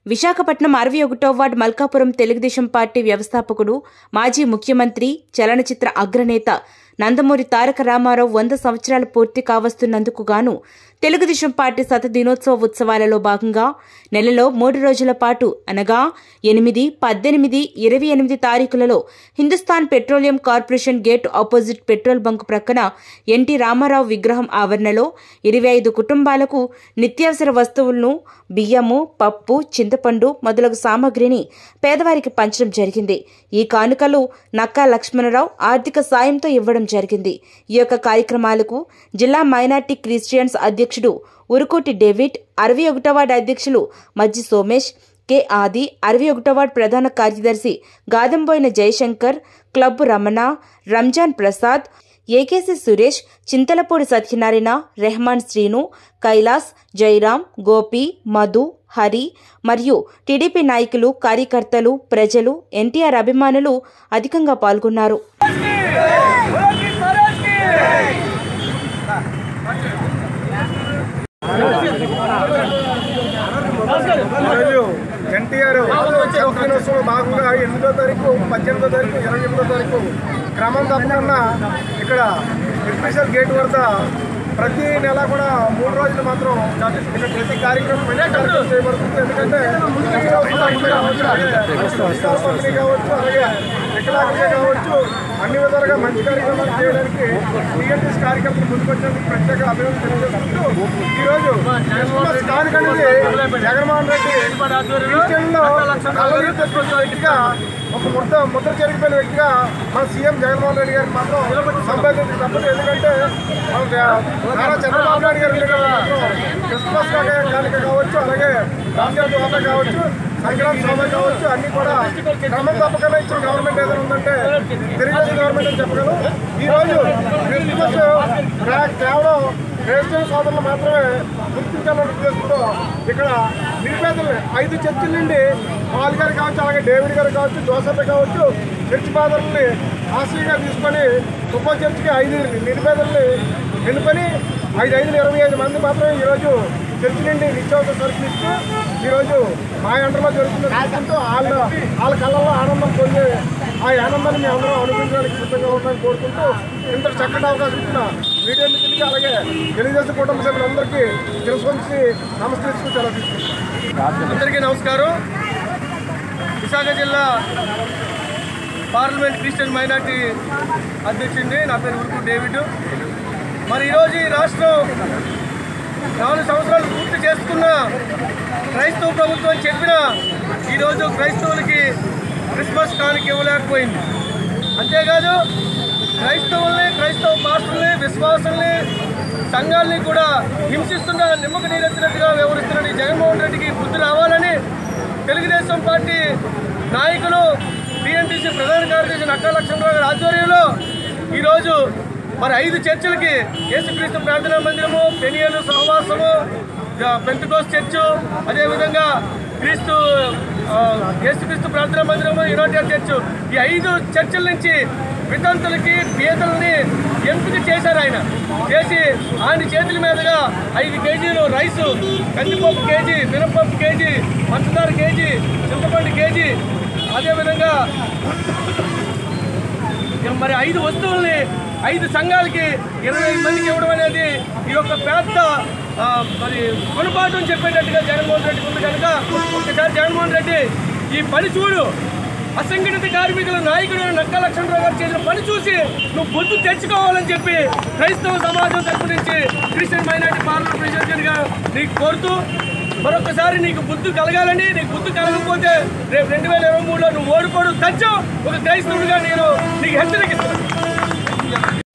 విశాఖపట్నం 61వ ward Malkapuram Telugu Desam party వ్యవస్థాపకుడు, మాజీ ముఖ్యమంత్రి, చలనచిత్ర అగ్రనేత నందమూరి తారక రామారావు 100 సంవత్సరాలు పూర్తి కావస్తున్నందుకు గాను తెలుగుదేశం పార్టీ శత దినోత్సవ ఉత్సవాలలో భాగంగా నెలలో 3 రోజుల పాటు అనగా 8, 18, 28 తారీఖులలో Hindustan petroleum corporation gate opposite petrol bunk ప్రక్కన ఎన్టీ రామారావు విగ్రహం ఆవరణలో 25 కుటుంబాలకు నిత్యావసర వస్తువులను, బియ్యము, పప్పు, చింతపండు మొదలగు సామగ్రిని పేదవారికి పంచడం జరిగింది. ఈ కానుకలు నక్కా లక్ష్మణరావు ఆర్థిక సాయంతో ఇవ్వడం జరిగింది. ఈ యొక్క కార్యక్రమాలకు జిల్లా మైనార్టీ క్రిస్టియన్స్ అధ్యక్షుడు ఉరుకోటి డేవిడ్, 61వ వార్డు అధ్యక్షులు మజ్జి సోమేష్, కె ఆది, 61వ వార్డు ప్రధాన కార్యదర్శి గాదంబోయిన జయశంకర్, క్లబ్ రమణ, రంజాన్ ప్రసాద్, ఏకేసి సురేష్, చింతలపూడి సత్యనారాయణ, రెహమాన్ శ్రీను, కైలాస్, జైరాం, గోపి, మధు, హరి మరియు టీడీపీ నాయకులు, కార్యకర్తలు, ప్రజలు, ఎన్టీఆర్ అభిమానులు అధికంగా పాల్గొన్నారు. ఎన్టీఆర్ దినోత్సవం భాగంగా 8వ తారీఖు, 18వ తారీఖు, 28వ తారీఖు క్రమం తప్పకుండా ఇక్కడ స్పెషల్ గేట్ వద్ద ప్రతి నెల కూడా 3 రోజులు మాత్రం ఇక్కడ ప్రతి కార్యక్రమం చేయబడుతుంది. ఎందుకంటే పంపిణీ కావచ్చు, అలాగే వికలాంగులే కావచ్చు, అన్ని విధాలుగా మంచి కార్యక్రమాలు చేయడానికి టీఎన్టీఎస్ కార్యకర్తలు ముందుకొచ్చేందుకు ప్రత్యేక అభినందన తెలియజేస్తూ ఈరోజు స్థానిక జగన్మోహన్ రెడ్డి క్రిస్టియన్లో వ్యక్తిగా ఒక ముద్ర చెరిగిపోయిన వ్యక్తిగా మన సీఎం జగన్మోహన్ రెడ్డి గారికి మాత్రం సంపాదించి తప్పదు. ఎందుకంటే నారా చంద్రబాబు నాయుడు గారు మాత్రం క్రిస్మస్ కానుక కావచ్చు, అలాగే రాష్ట్ర దోహద కావచ్చు, సంక్రాంతి శోభ కావచ్చు, అన్ని కూడా క్రమం తప్పకుండా ఇచ్చిన గవర్నమెంట్ ఏదైనా ఉందంటే తెలుగుదేశం గవర్నమెంట్ అని చెప్పగలం. ఈరోజు క్రిస్మస్ కేవలం క్రైస్తవ సోదరులు మాత్రమే గుర్తించాలని ఉద్దేశంతో ఇక్కడ నిరుపేదలు 5 చర్చిల నుండి పాల్ గారు కావచ్చు, అలాగే డేవిడ్ గారు కావచ్చు, జోసఫ్ కావచ్చు, చర్చి ఫాదర్లని ఆశ్రయంగా తీసుకొని ఒక్కో చర్చికి 5 నిరుపేదల్ని ఎన్నుకొని 25 మంది మాత్రమే ఈరోజు చర్చి నుండి నిత్యావసర సరుకులు ఇస్తూ ఈరోజు మా ఎంటలో జరుగుతుందో వాళ్ళ కళ్ళల్లో ఆనందం పొంది ఆ ఆనందాన్ని మేము అందరం అనుభవించడానికి సిద్ధంగా ఉంటామని కోరుకుంటూ ఇంత చక్కటి అవకాశం ఇచ్చిన మీడియా మిత్రులకి, అలాగే తెలుగుదేశం కుటుంబ సభ్యులందరికీ తెలుసుకొని నమస్కరిస్తూ సెలవు తీసుకుంటాం. అందరికీ నమస్కారం. విశాఖ జిల్లా పార్లమెంట్ క్రిస్టియన్ మైనార్టీ అధ్యక్షుడిని, నా పేరు ఉరుకు డేవిడ్. మరి ఈరోజు ఈ రాష్ట్రం 4 సంవత్సరాలు పూర్తి చేసుకున్న క్రైస్తవ ప్రభుత్వం చెప్పిన ఈరోజు క్రైస్తవులకి క్రిస్మస్ కానుక ఇవ్వలేకపోయింది. అంతేకాదు క్రైస్తవుల్ని, క్రైస్తవ పాస్టర్ని, విశ్వాసుల్ని, సంఘాలని కూడా హింసిస్తున్న, నిమ్మక నీరెత్తినట్టుగా వ్యవహరిస్తున్న జగన్మోహన్ రెడ్డికి బుద్ధి రావాలని తెలుగుదేశం పార్టీ నాయకులు, టీఎన్టీసీ ప్రధాన కార్యదర్శి నక్కా లక్ష్మణరావు గారి ఆధ్వర్యంలో ఈరోజు మరి 5 చర్చిలకి యేసుక్రీస్తు ప్రార్థనా మందిరము, పెనియలు సహవాసము, పెంతెకోస్తు చర్చు, అదేవిధంగా యేసుక్రీస్తు ప్రార్థనా మందిరము, యునైటెడ్ చర్చ్, ఈ 5 చర్చిల నుంచి వితంతులకి, పేదలని ఎంపిక చేశారు. ఆయన చేసి ఆయన చేతుల మీదుగా 5 కేజీలు రైసు, కందిపప్పు కేజీ, మినపప్పు కేజీ, పంచదార కేజీ, చింతపండు కేజీ, అదేవిధంగా మరి 5 వస్తువుల్ని 5 సంఘాలకి 25 మందికి ఇవ్వడం అనేది ఈ యొక్క పెద్ద మరి కొనుబాటు అని చెప్పేటట్టుగా జగన్మోహన్ రెడ్డి ఉంది. కనుక ఒకసారి జగన్మోహన్ రెడ్డి ఈ పని చూడు, అసంఘటిత కార్మికుల నాయకుడు నక్కా లక్ష్మణరావు గారు చేసిన పని చూసి నువ్వు బుద్ధి తెచ్చుకోవాలని చెప్పి క్రైస్తవ సమాజం తరపు నుంచి క్రిస్టియన్ మైనార్టీ పార్లమెంట్ ప్రెసిడెంట్గా నీకు కోరుతూ, మరొకసారి నీకు బుద్ధి కలగాలని, నీకు బుద్ధి కలగకపోతే రేపు 2023లో నువ్వు ఓడిపోవడం తథ్యం. ఒక క్రైస్తవుడిగా నేను నీకు హెచ్చరిస్తున్నాను.